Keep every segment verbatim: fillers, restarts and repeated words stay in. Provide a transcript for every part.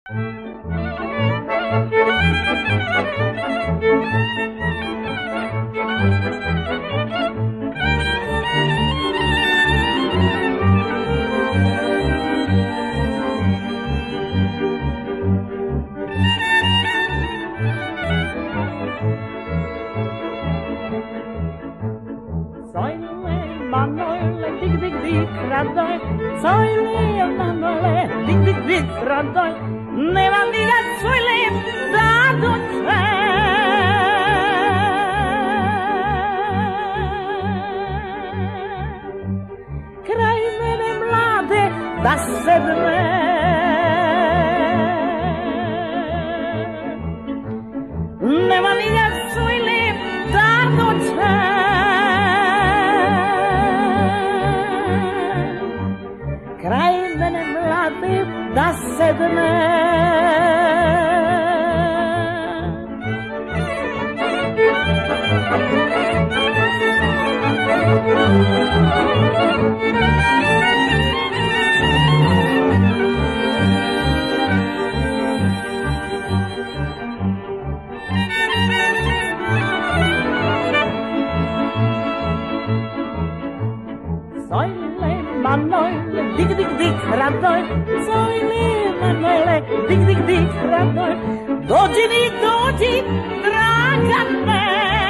Soy Leonardo, dig dig dig, radoj, ne vam digat svoj lep dadoče. Kraj mene mlade da sedne, ne vam digat svoj lep dadoče. Kraj mene mlade da sedne. Soy Manuele, dig dig dig, radoj, soy Manuele, dig dig dig, radoj, dođi mi, dođi, draga me.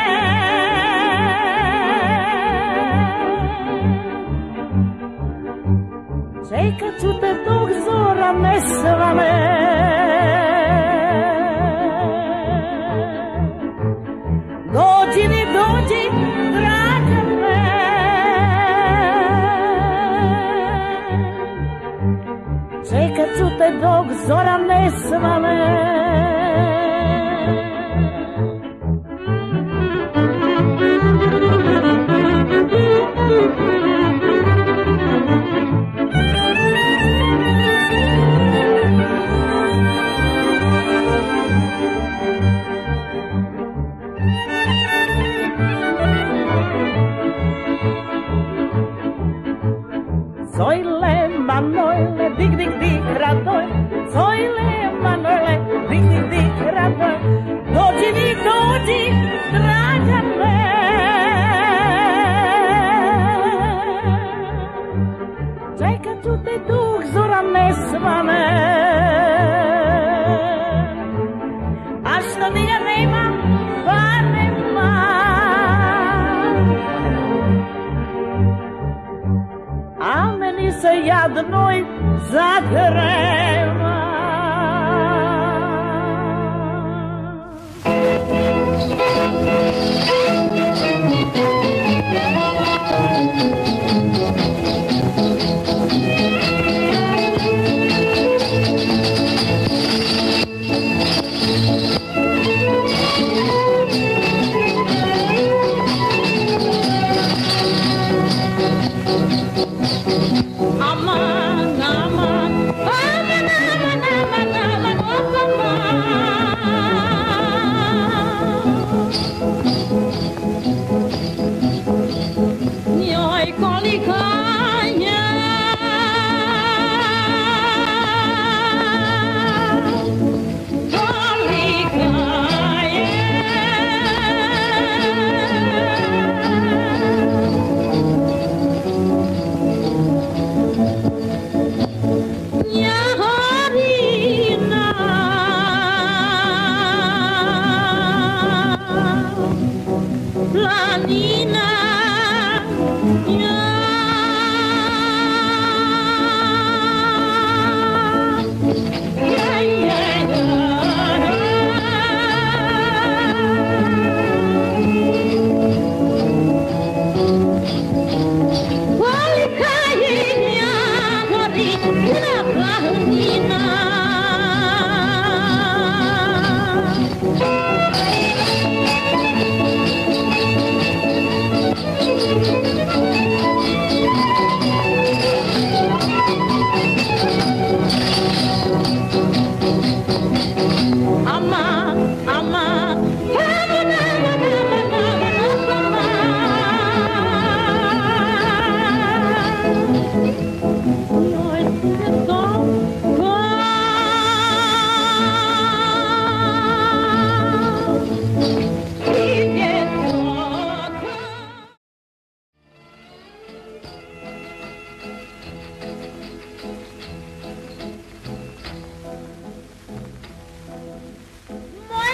Čekat ću te dok zora ne svane, dođi mi, dođi, draga me. Čekat ću te dok zora ne svane. Soy Manuele, dig dig dig, radoj, soy Manuele, dig dig dig, radoj, dođi mi, dođi, draga me. Čekat ću te dok zora ne svane, a što ti ga nema, pa nema. A meni se jadnoj zatrema. Aman, aman, aman.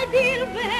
dirvelo